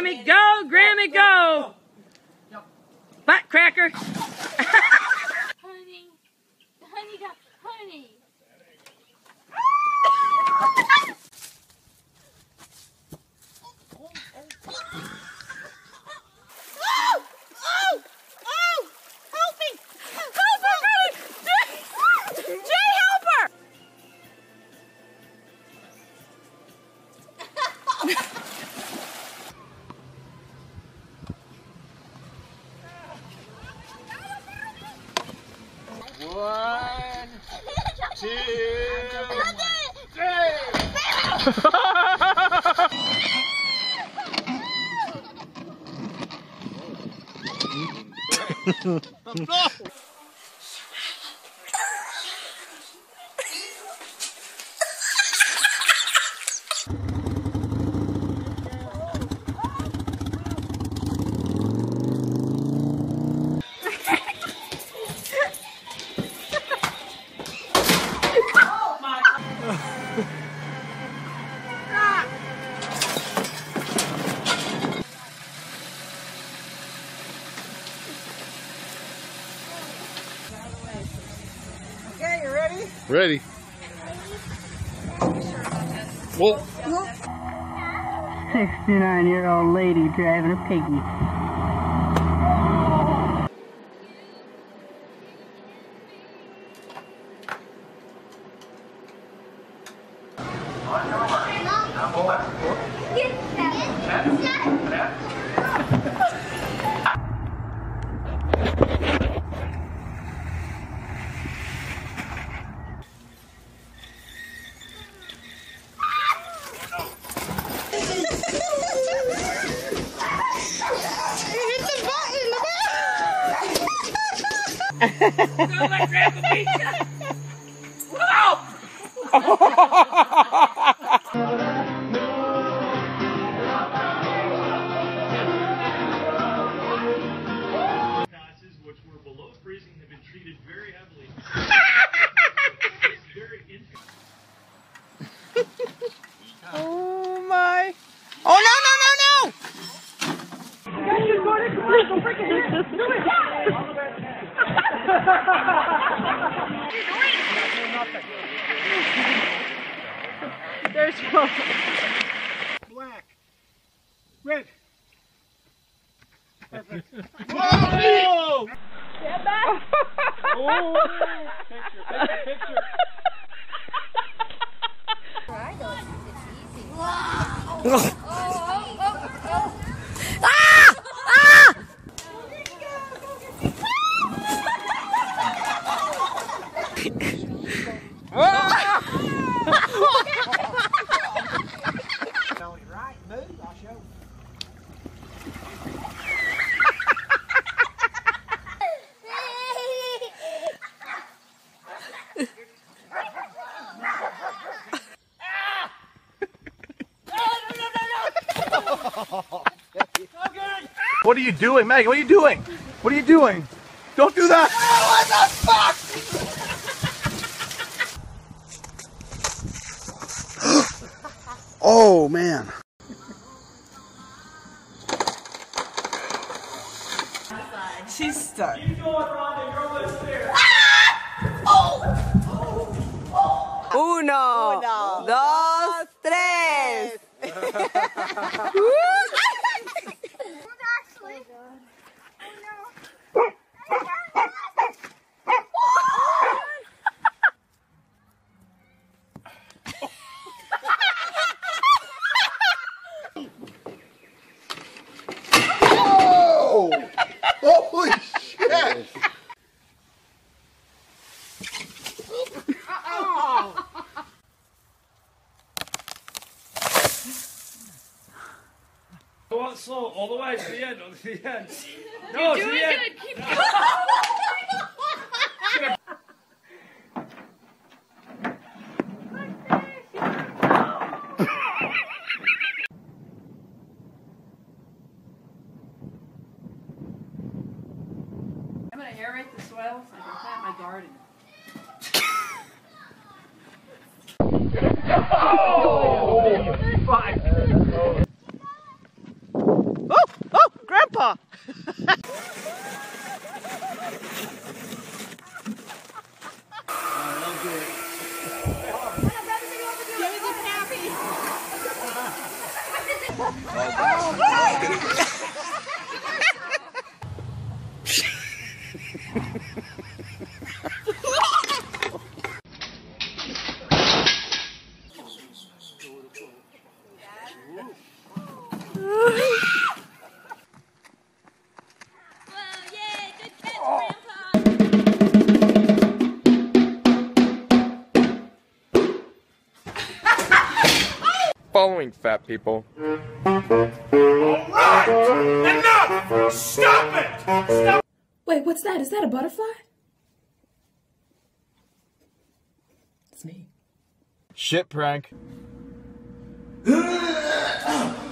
Grammy, go! Grammy, go! Butt cracker. Honey. Honey got honey. One, two, three. Okay, you ready? Ready. Whoa. 69-year-old lady driving a piggy. Don't let Grandpa beat you! Whoa! Passes which were below freezing have been treated very heavily. It's very interesting. Oh my! Oh no no no no! There's one. Black, red. Perfect. Whoa! Get back! Oh! Picture, picture. Right, move, I'll show you. What are you doing, Maggie? What are you doing? What are you doing? Don't do that! What the fuck? Oh, man. She's stuck. Keep going, Rhonda, you're almost there. Uno, dos, tres. Oh! Holy shit! Go out slow, all the way to the end, to the end. No, to the end. Keep I'm going to aerate the soil so I can plant my garden. Oh! Fuck. Following fat people. Enough! Stop it! Stop! Wait, what's that? Is that a butterfly? It's me. Shit prank.